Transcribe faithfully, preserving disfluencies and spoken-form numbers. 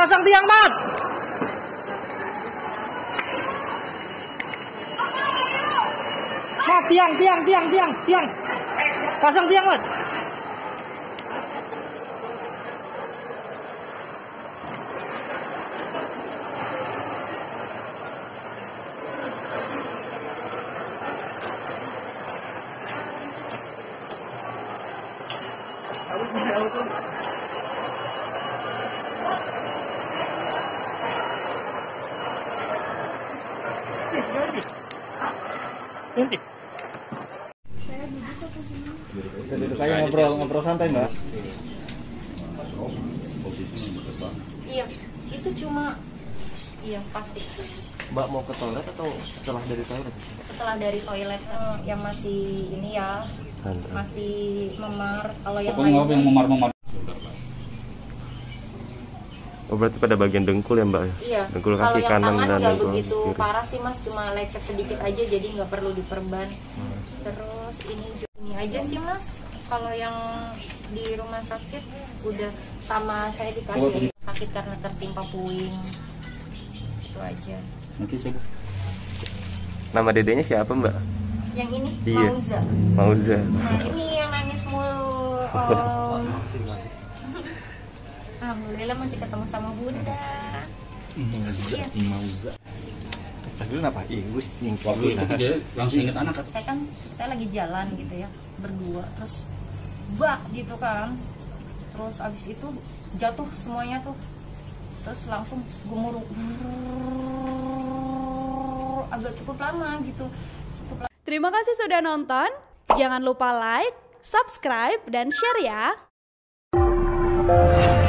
pasang tiang, Mat. Mat, tiang, tiang, tiang, tiang, tiang. Pasang tiang, Mat. Nanti. Duduk aja ngobrol, ngobrol santai, Mbak. Iya, itu cuma iya pasti. Mbak mau ke toilet atau setelah dari toilet? Setelah dari toilet eh, yang masih ini ya, masih memar. Kalau yang Pokoknya lain yang memar-memar. Oh, berarti pada bagian dengkul ya, Mbak? iya. Dengkul Kalau kaki yang kanan tangan dan nggak dengkul begitu kiri. parah sih Mas, cuma lecet sedikit aja jadi nggak perlu diperban. Hmm. Terus ini ini aja sih Mas. Kalau yang di rumah sakit udah sama saya dikasih sakit karena tertimpa puing. Itu aja. Nanti saya Nama dedenya siapa, Mbak? Yang ini Iya. Mauza. Mauza. Nah, ini yang nangis mulu. Oh. Alhamdulillah masih ketemu sama Bunda. Mauza, Mauza. Tadi dulu apa? Iya, gue nyingkir Waktu itu dia langsung inget anak kan? Saya kan saya lagi jalan gitu ya, berdua terus bak gitu kan. Terus abis itu jatuh semuanya tuh. Terus langsung gemuruh agak cukup lama gitu. Cukup lama. Terima kasih sudah nonton. Jangan lupa like, subscribe, dan share ya.